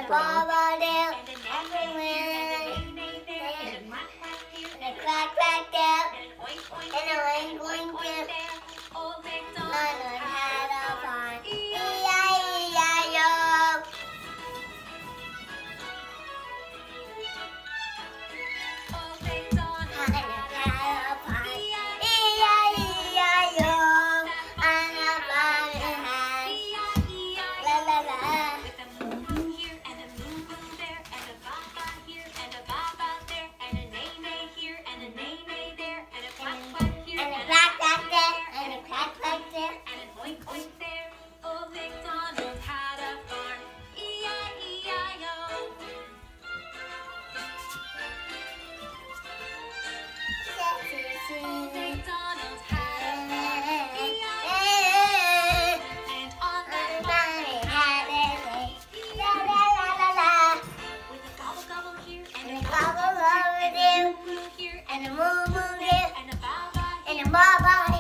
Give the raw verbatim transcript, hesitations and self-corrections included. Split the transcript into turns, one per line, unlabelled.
brown.
And a quack quack there, and a oink oink there. Old McDonald had a farm, E I E I O.
Old McDonald
And a had a farm, E I E I O. And a farm in hand, la la la.
with a moo moo here and a moo moo there and a ba ba here and a ba ba there and a neigh neigh here and a neigh neigh there and a quack quack here
And a
and
quack quack there, and a quack quack there.
and an oink oink there. Old McDonald had a farm, E I E I O. Old McDonald had a farm, E I E I O. And on that farm he had a hay,
La la la la la.
with a gobble gobble here and
And
a
a gobble gobble there,
moo moo here
and a moo moo there,
and a ba ba
and a ba ba